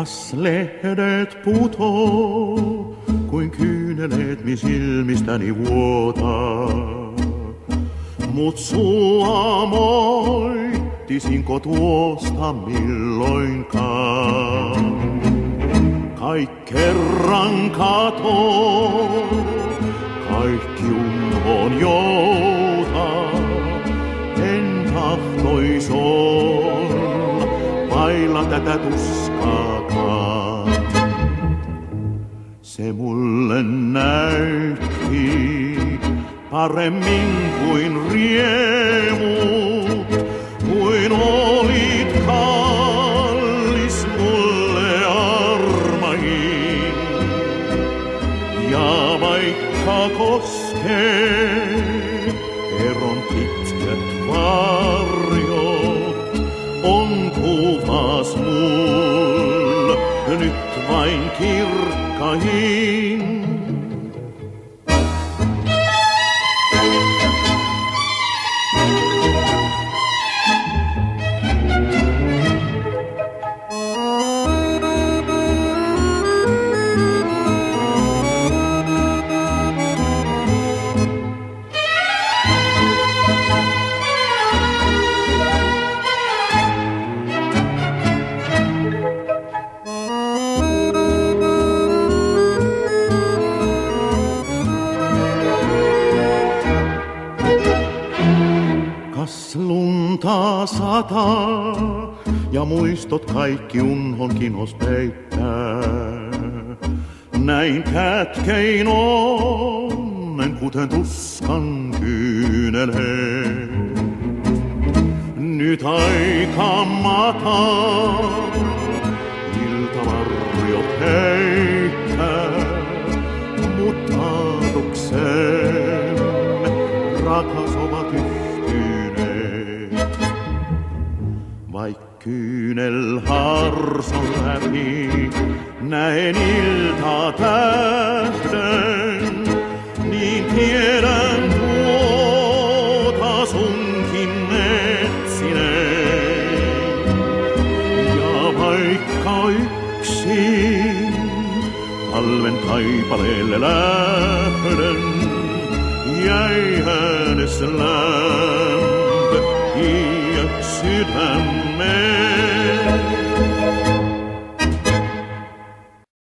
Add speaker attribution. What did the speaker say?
Speaker 1: Kas lehdet putoo, kuin kyyneleet mi silmistäni vuotaa. Mut sua moittisinko tuosta milloinkaan? Kaik kerran katoo, kaikki unhoon joutaa. En tahtois olla vailla tätä tuskaakaan. Se mulle näytti paremmin kuin riemut, kuin olit kallis mulle armahin. Ja vaikka koskee eron pitkät varjot, on kuvas mul nyt vain kirkkahin. Kas lunta sataa ja muistot kaikki unhon kinos peittää. Näin kätkein onnen, kuten tuskan kyyneleet. Nyt aika mataa, iltavarjot heittää, mut aatukseen rakas ovat yhtyneet. Vaik kyynel harson läpi näen iltatähden, niin tiedän tuota sunkin etsineen. Ja vaikka yksin talven taipaleelle lähden, jäi hänes lämpö iät sydämeen.